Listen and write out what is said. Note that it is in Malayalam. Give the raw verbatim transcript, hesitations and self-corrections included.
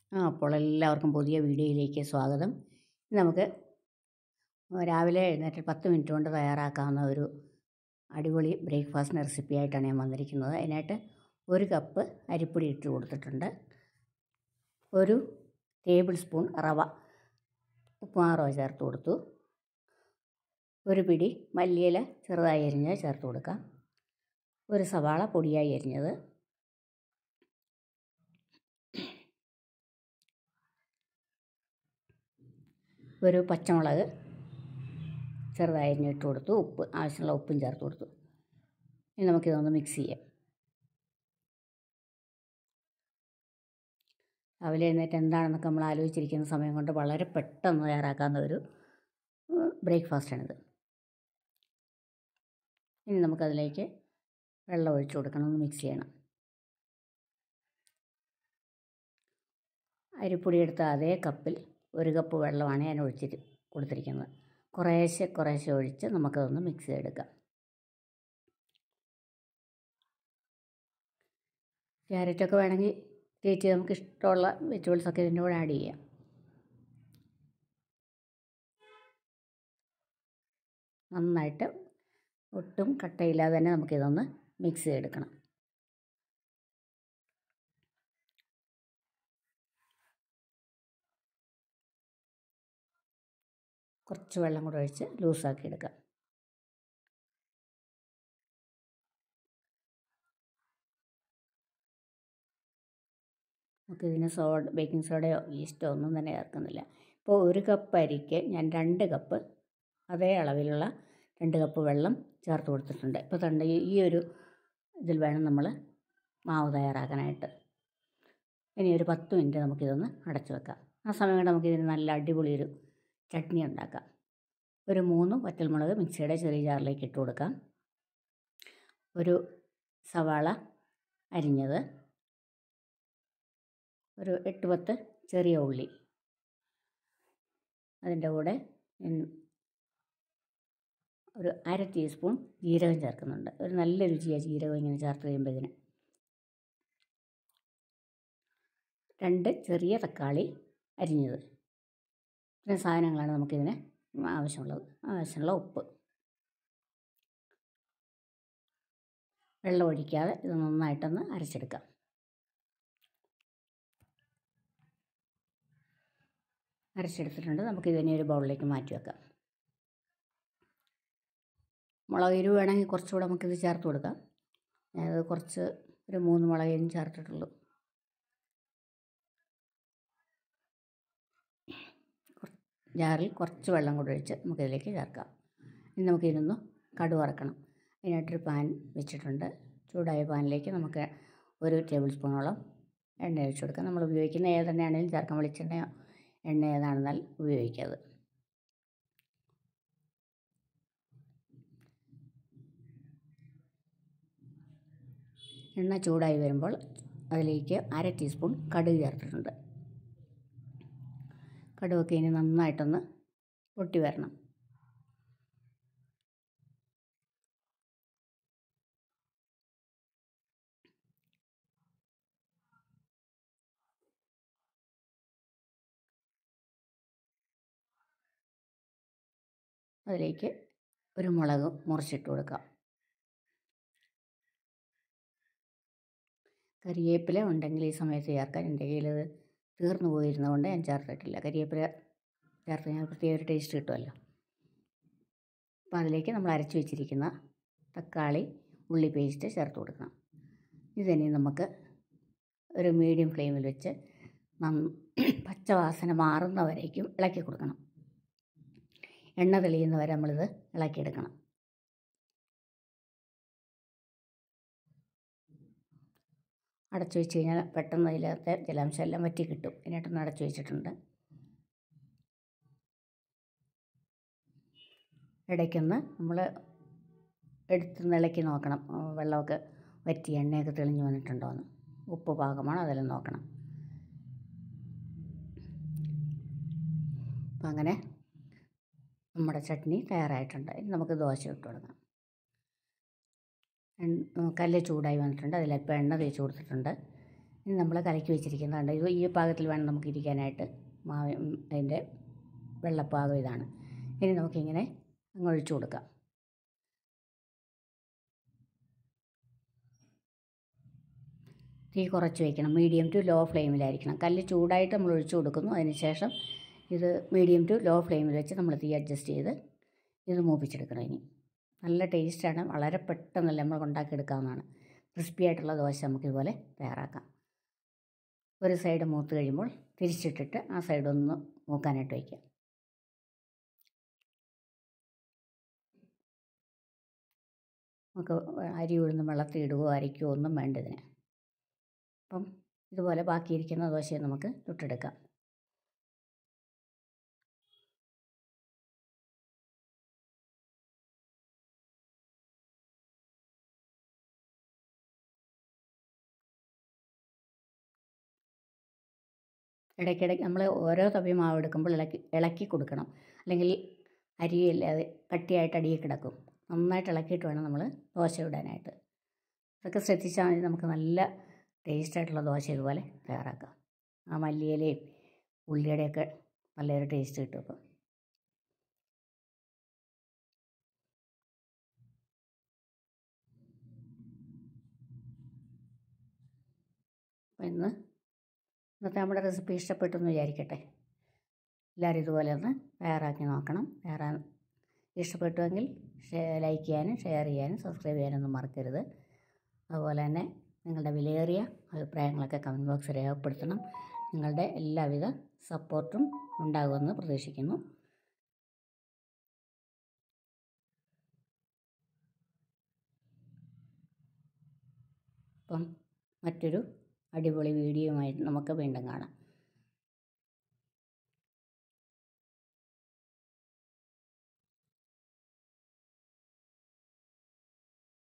ആ അപ്പോൾ എല്ലാവർക്കും പുതിയ വീഡിയോയിലേക്ക് സ്വാഗതം. ഇന്ന് നമുക്ക് രാവിലെ എഴുന്നേറ്റ് പത്ത് മിനിറ്റ് കൊണ്ട് തയ്യാറാക്കാവുന്ന ഒരു അടിപൊളി ബ്രേക്ക്ഫാസ്റ്റിൻ്റെ റെസിപ്പി ആയിട്ടാണ് ഞാൻ വന്നിരിക്കുന്നത്. അതിനായിട്ട് ഒരു കപ്പ് അരിപ്പൊടി ഇട്ട് കൊടുത്തിട്ടുണ്ട്. ഒരു ടേബിൾ സ്പൂൺ റവ ഉപ്പുമാവ് റവ ചേർത്ത് കൊടുത്തു. ഒരു പിടി മല്ലിയില ചെറുതായി അരിഞ്ഞത് ചേർത്ത് കൊടുക്കാം. ഒരു സവാള പൊടിയായി അരിഞ്ഞത്, ഒരു പച്ചമുളക് ചെറുതായി അരിഞ്ഞിട്ട് കൊടുത്തു. ഉപ്പ് ആവശ്യമുള്ള ഉപ്പും ചേർത്ത് കൊടുത്തു. ഇനി നമുക്കിതൊന്ന് മിക്സ് ചെയ്യാം. രാവിലെ എഴുന്നേറ്റ് എന്താണെന്നൊക്കെ നമ്മൾ ആലോചിച്ചിരിക്കുന്ന സമയം കൊണ്ട് വളരെ പെട്ടെന്ന് തയ്യാറാക്കാവുന്ന ഒരു ബ്രേക്ക്ഫാസ്റ്റാണിത്. ഇനി നമുക്കതിലേക്ക് വെള്ളം ഒഴിച്ചു കൊടുക്കണം, ഒന്ന് മിക്സ് ചെയ്യണം. അരിപ്പൊടി എടുത്ത അതേ കപ്പിൽ ഒരു കപ്പ് വെള്ളമാണ് ഞാൻ ഒഴിച്ചിട്ട് കൊടുത്തിരിക്കുന്നത്. കുറേശ്ശെ കുറേശ്ശെ ഒഴിച്ച് നമുക്കതൊന്ന് മിക്സ് ചെയ്തെടുക്കാം. ക്യാരറ്റൊക്കെ വേണമെങ്കിൽ തേച്ച് നമുക്ക് ഇഷ്ടമുള്ള വെജിറ്റബിൾസൊക്കെ ഇതിൻ്റെ കൂടെ ആഡ് ചെയ്യാം. നന്നായിട്ട് ഒട്ടും കട്ടയില്ലാതെ തന്നെ നമുക്കിതൊന്ന് മിക്സ് ചെയ്തെടുക്കണം. കുറച്ച് വെള്ളം കൂടെ ഒഴിച്ച് ലൂസാക്കി എടുക്കാം. നമുക്കിതിന് സോഡ ബേക്കിംഗ് സോഡയോ ഈസ്റ്റോ ഒന്നും തന്നെ ചേർക്കുന്നില്ല. ഇപ്പോൾ ഒരു കപ്പ് അരിക്ക് ഞാൻ രണ്ട് കപ്പ് അതേ അളവിലുള്ള രണ്ട് കപ്പ് വെള്ളം ചേർത്ത് കൊടുത്തിട്ടുണ്ട്. ഇപ്പോൾ തണ്ട് ഈ ഒരു ഇതിൽ വേണം നമ്മൾ മാവ് തയ്യാറാക്കാനായിട്ട്. ഇനി ഒരു പത്ത് മിനിറ്റ് നമുക്കിതൊന്ന് അടച്ചു വെക്കാം. ആ സമയം കൊണ്ട് നമുക്കിതിന് നല്ല അടിപൊളി ഒരു ചട്നി ഉണ്ടാക്കാം. ഒരു മൂന്ന് വറ്റൽമുളക് മിക്സിയുടെ ചെറിയ ജാറിലേക്ക് ഇട്ട് കൊടുക്കാം. ഒരു സവാള അരിഞ്ഞത്, ഒരു എട്ട് പത്ത് ചെറിയ ഉള്ളി, അതിൻ്റെ കൂടെ ഒരു അര ടീസ്പൂൺ ജീരകം ചേർക്കുന്നുണ്ട്. ഒരു നല്ല രുചിയാണ് ജീരകം ഇങ്ങനെ ചേർത്ത് കഴിയുമ്പോൾ ഇതിന്. രണ്ട് ചെറിയ തക്കാളി അരിഞ്ഞത്. ഇത്രയും സാധനങ്ങളാണ് നമുക്കിതിന് ആവശ്യമുള്ളത്. ആവശ്യമുള്ള ഉപ്പ്. വെള്ളം ഒഴിക്കാതെ ഇത് നന്നായിട്ടൊന്ന് അരച്ചെടുക്കാം. അരച്ചെടുത്തിട്ടുണ്ട്. നമുക്കിതിനെ ഒരു ബൗളിലേക്ക് മാറ്റി വെക്കാം. മുളക് എരിവ് വേണമെങ്കിൽ കുറച്ചുകൂടെ നമുക്കിത് ചേർത്ത് കൊടുക്കാം. ഞാനത് കുറച്ച് ഒരു മൂന്ന് മുളക് എരിവും ചേർത്തിട്ടുള്ളൂ. ജാറിൽ കുറച്ച് വെള്ളം കൂടെ ഒഴിച്ച് നമുക്കിതിലേക്ക് ചേർക്കാം. ഇനി നമുക്കിതൊന്ന് കടുക് വറക്കണം. അതിനായിട്ടൊരു പാൻ വെച്ചിട്ടുണ്ട്. ചൂടായ പാനിലേക്ക് നമുക്ക് ഒരു ടേബിൾ സ്പൂണോളം എണ്ണ ഒഴിച്ച് കൊടുക്കാം. നമ്മൾ ഉപയോഗിക്കുന്ന ഏതെണ്ണയാണെങ്കിലും ചേർക്കാം. വെളിച്ചെണ്ണയോ എണ്ണ ഏതാണെന്നാൽ ഉപയോഗിക്കാതെ. എണ്ണ ചൂടായി വരുമ്പോൾ അതിലേക്ക് അര ടീസ്പൂൺ കടുക് ചേർത്തിട്ടുണ്ട്. കടുകൊക്കെ ഇനി നന്നായിട്ടൊന്ന് പൊട്ടി വരണം. അതിലേക്ക് ഒരു മുളക് മുറിച്ചിട്ട് കൊടുക്കാം. കരിവേപ്പില ഉണ്ടെങ്കിൽ ഈ സമയത്ത് ചേർക്കാൻ. എൻ്റെ കയ്യിലത് തീർന്നു പോയിരുന്നതുകൊണ്ട് ഞാൻ ചേർത്തിട്ടില്ല. കരിവേപ്പില ചേർത്ത് ഞാൻ പ്രത്യേക ഒരു ടേസ്റ്റ് കിട്ടുമല്ലോ. അപ്പോൾ അതിലേക്ക് നമ്മൾ അരച്ച് വെച്ചിരിക്കുന്ന തക്കാളി ഉള്ളി പേസ്റ്റ് ചേർത്ത് കൊടുക്കണം. ഇതിനി നമുക്ക് ഒരു മീഡിയം ഫ്ലെയിമിൽ വെച്ച് പച്ചവാസന മാറുന്നവരേക്കും ഇളക്കി കൊടുക്കണം. എണ്ണ തെളിയുന്നവരെ നമ്മളിത് ഇളക്കിയെടുക്കണം. അടച്ചു വെച്ച് കഴിഞ്ഞാൽ പെട്ടെന്ന് അതിലത്തെ ജലാംശം എല്ലാം വറ്റി കിട്ടും. ഇതിനായിട്ടൊന്ന് അടച്ചു വെച്ചിട്ടുണ്ട്. ഇടയ്ക്കൊന്ന് നമ്മൾ എടുത്ത് ഇളക്കി നോക്കണം. വെള്ളമൊക്കെ വറ്റി എണ്ണയൊക്കെ തെളിഞ്ഞ് വന്നിട്ടുണ്ടോ എന്ന്. ഉപ്പ് പാകമാണോ അതെല്ലാം നോക്കണം. അപ്പം അങ്ങനെ നമ്മുടെ ചട്നി തയ്യാറായിട്ടുണ്ട്. ഇനി നമുക്ക് ദോശ ഇട്ട് കൊടുക്കാം. കല്ല് ചൂടായി വന്നിട്ടുണ്ട്. അതിലിപ്പോൾ എണ്ണ തേച്ച് കൊടുത്തിട്ടുണ്ട്. ഇനി നമ്മൾ കലക്കി വെച്ചിരിക്കുന്നതുണ്ട്. ഇത് ഈ പാകത്തിൽ വേണം നമുക്ക് ഇരിക്കാനായിട്ട്. മാവ് അതിൻ്റെ വെള്ളപ്പാകം ഇതാണ്. ഇനി നമുക്കിങ്ങനെ അങ്ങ് ഒഴിച്ചു കൊടുക്കാം. തീ കുറച്ച് വയ്ക്കണം. മീഡിയം ടു ലോ ഫ്ലെയിമിലായിരിക്കണം. കല്ല് ചൂടായിട്ട് നമ്മൾ ഒഴിച്ചു കൊടുക്കുന്നു. അതിന് ശേഷം ഇത് മീഡിയം ടു ലോ ഫ്ലെയിമിൽ വെച്ച് നമ്മൾ തീ അഡ്ജസ്റ്റ് ചെയ്ത് ഇത് മൂപ്പിച്ചെടുക്കണം. ഇനി നല്ല ടേസ്റ്റാണ്. വളരെ പെട്ടെന്നല്ല നമ്മൾ ഉണ്ടാക്കിയെടുക്കാവുന്നതാണ്. ക്രിസ്പി ആയിട്ടുള്ള ദോശ നമുക്കിതുപോലെ തയ്യാറാക്കാം. ഒരു സൈഡ് മൂത്ത് കഴിയുമ്പോൾ തിരിച്ചിട്ടിട്ട് ആ സൈഡൊന്ന് മൂക്കാനായിട്ട് വയ്ക്കാം. നമുക്ക് അരി ഉഴുന്ന് വെള്ളത്തിൽ ഇടുകയോ അരയ്ക്കുകയോ ഒന്നും വേണ്ട ഇതിന്. അപ്പം ഇതുപോലെ ബാക്കിയിരിക്കുന്ന ദോശയെ നമുക്ക് ചുട്ടെടുക്കാം. ഇടയ്ക്കിടയ്ക്ക് നമ്മൾ ഓരോ തവി മാവ് എടുക്കുമ്പോൾ ഇളക്കി ഇളക്കി കൊടുക്കണം. അല്ലെങ്കിൽ അരിയല്ലാതെ കട്ടിയായിട്ട് അടിയിൽ കിടക്കും. നന്നായിട്ട് ഇളക്കിയിട്ട് വേണം നമ്മൾ ദോശ ഇടാനായിട്ട്. അതൊക്കെ ശ്രദ്ധിച്ചാൽ മതി. നമുക്ക് നല്ല ടേസ്റ്റായിട്ടുള്ള ദോശ ഇതുപോലെ തയ്യാറാക്കാം. ആ മല്ലിയിലയും ഉള്ളിയുടെയൊക്കെ നല്ലൊരു ടേസ്റ്റ് കിട്ടും. അപ്പോൾ അപ്പോൾ ഇന്ന് ഇന്നത്തെ നമ്മുടെ റെസിപ്പി ഇഷ്ടപ്പെട്ടു എന്ന് വിചാരിക്കട്ടെ. എല്ലാവരും ഇതുപോലെ ഒന്ന് തയ്യാറാക്കി നോക്കണം. തയ്യാറാ ഇഷ്ടപ്പെട്ടുവെങ്കിൽ ലൈക്ക് ചെയ്യാനും ഷെയർ ചെയ്യാനും സബ്സ്ക്രൈബ് ചെയ്യാനൊന്നും മറക്കരുത്. അതുപോലെ തന്നെ നിങ്ങളുടെ വിലയേറിയ അഭിപ്രായങ്ങളൊക്കെ കമൻറ്റ് ബോക്സിൽ രേഖപ്പെടുത്തണം. നിങ്ങളുടെ എല്ലാവിധ സപ്പോർട്ടും ഉണ്ടാകുമെന്ന് പ്രതീക്ഷിക്കുന്നു. അപ്പം മറ്റൊരു അടിപൊളി വീഡിയോയുമായിട്ട് നമുക്ക് വീണ്ടും കാണാം.